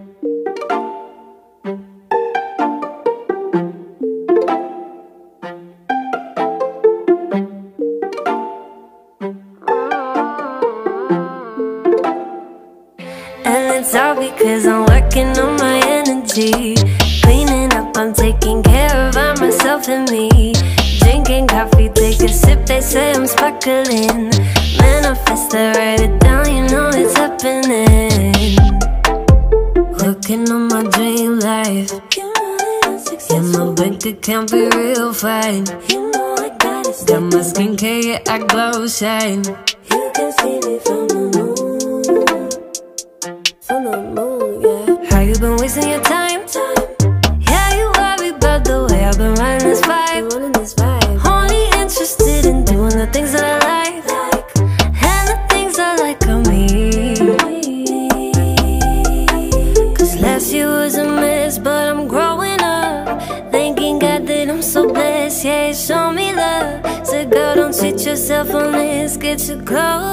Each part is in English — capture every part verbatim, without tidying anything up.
And it's all because I'm working on my energy. Cleaning up, I'm taking care of myself and me. Drinking coffee, take a sip, they say I'm sparkling. Manifest it, write it down, you know it's happening. Working on my dream life. Yeah, my bank account be real fine. Got my skincare, yeah, I glow, shine. You can see me from the moon. From the moon, yeah. How you been wasting your time? Yeah, you worry about the way I've been running this vibe. Running this vibe. Only interested in doing the things that I like, and the things I like on me. Cause last year was a mess, but I'm growing up. Thanking God that I'm so blessed, yeah, He showed me love. Said, girl, don't cheat yourself on this, get your glow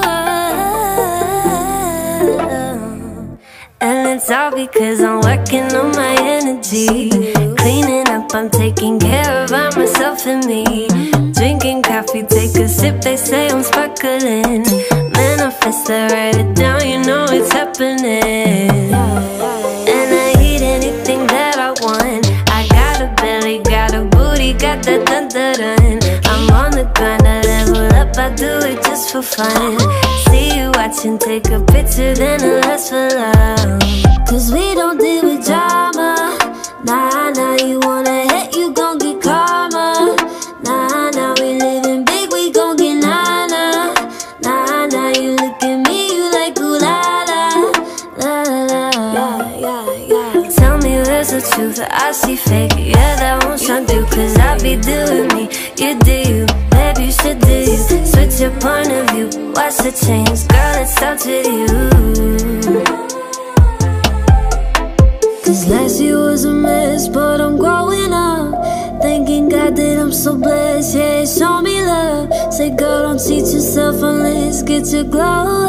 up. And it's all because I'm working on my energy. Cleaning up, I'm taking care of myself and me. Drinking coffee, take a sip, they say I'm sparkling. Manifest it, write it down, you know it's happening. And I eat anything that I want. I got a belly, got a booty, got that dun dun dun. I'm on the grind, I level up, I do it just for fun. See you watching, take a picture, then a last for love. Cause we don't deal with drama. Nah, nah, you wanna hit, you gon' get karma. Nah, nah, we living big, we gon' get nana. Nah, nah, you look at me, you like ooh la la, la la la. Yeah, yeah, yeah. Tell me where's the truth, I see fake. Yeah, that won't shine through, cause I be doing me. You do you, baby, you should do you. Switch your point of view, watch the change. Girl, it starts with you. Cause last year was a mess, but I'm growing up. Thanking God that I'm so blessed, yeah, He showed me love. Say, girl, don't cheat yourself unless get your glow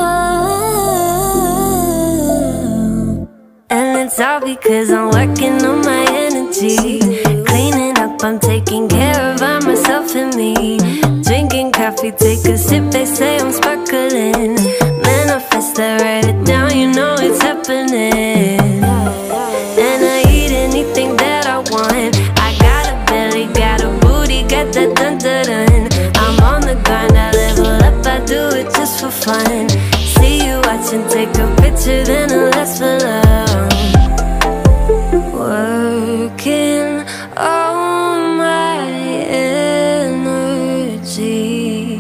up. And it's all because I'm working on my energy. Cleaning up, I'm taking care of myself and me. Drinking coffee, take a sip, they say I'm sparkling. Manifest it, write it down, you know it's happening. And I eat anything that I want. I got a belly, got a booty, got that dun dun dun. I'm on the grind, I level up, I do it just for fun. See you watching, take a picture, then a last for love. Working on my energy,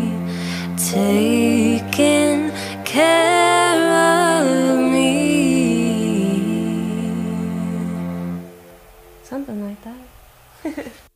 taking care of me. Something like that.